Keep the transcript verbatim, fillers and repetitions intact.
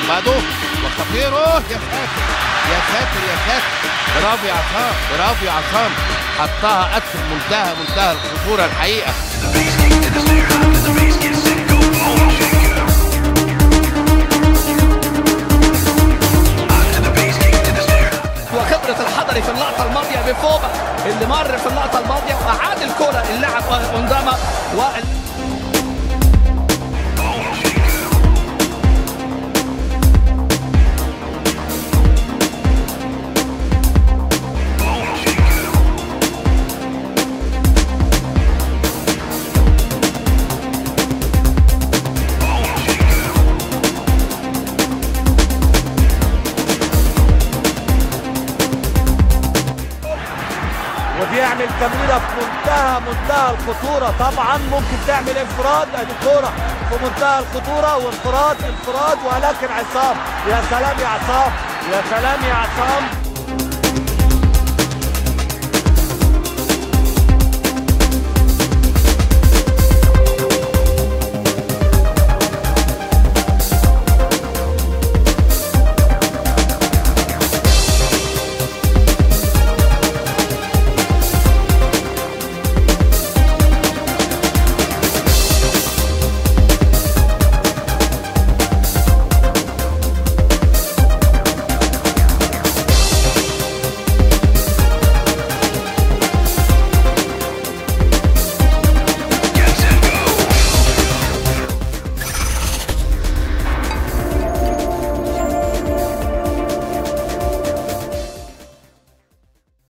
بعده وخطيره. يا ساتر يا ساتر يا ساتر، برافو يا عصام، برافو يا عصام، حطها قد منتهى منتهى الخطوره الحقيقه. وخبرة الحضري في اللقطة الماضية بفوبا اللي مر في اللقطة الماضية وأعاد الكرة اللاعب أونداما و وبيعمل تمريره في منتهى منتهى الخطوره. طبعا ممكن تعمل انفراد، ادي كوره في منتهى الخطوره وانفراد انفراد، ولكن عصام، يا سلام يا عصام، يا سلام يا عصام.